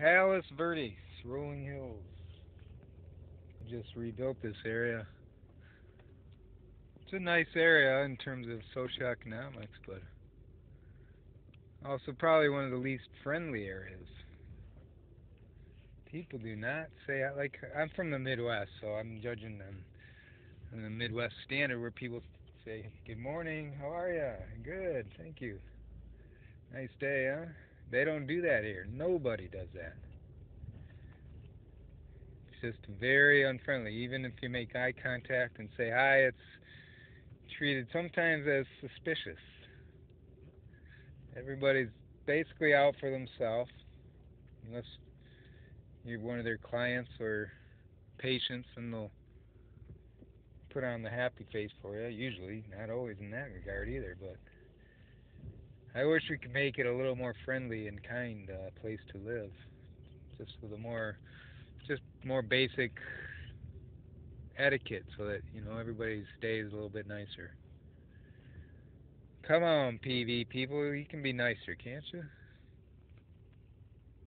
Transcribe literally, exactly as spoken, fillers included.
Palos Verdes, Rolling Hills. Just rebuilt this area. It's a nice area in terms of socioeconomics, but also probably one of the least friendly areas. People do not say, like, I'm from the Midwest, so I'm judging them from the Midwest standard where people say, good morning, how are ya? Good, thank you. Nice day, huh? They don't do that here. Nobody does that. It's just very unfriendly. Even if you make eye contact and say hi, it's treated sometimes as suspicious. Everybody's basically out for themselves, unless you're one of their clients or patients, and they'll put on the happy face for you. Usually, not always in that regard either, but I wish we could make it a little more friendly and kind uh, place to live, just with a more, just more basic etiquette, so that you know everybody's day is a little bit nicer. Come on, P V people, you can be nicer, can't you?